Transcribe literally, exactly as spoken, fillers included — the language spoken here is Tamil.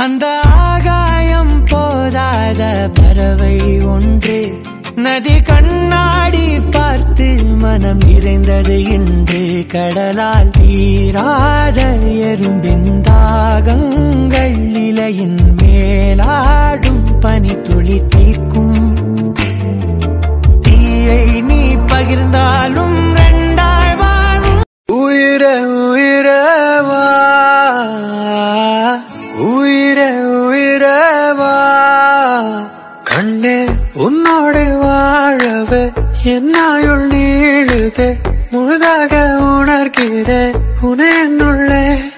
அந்த ஆகாயம் போதாத பறவை ஒன்று நதி கண்ணாடி பார்த்து மனம் நிறைந்தது இன்று கடலால் தீராத எறும்பின் தாகங்கள் இலையின் மேலாடும் பனி துளி தீர்க்கும் தீயை நீ பகிர்ந்தாலும் ரெண்டாய் வாழும் உயிர உயிரவா உயிர உயிரவா கண்ணே உன்னோடு வாழவே என்னாயுள் நீழுதே முழுதாக உணர்கிறேன் உன்னை என்னுள்ளே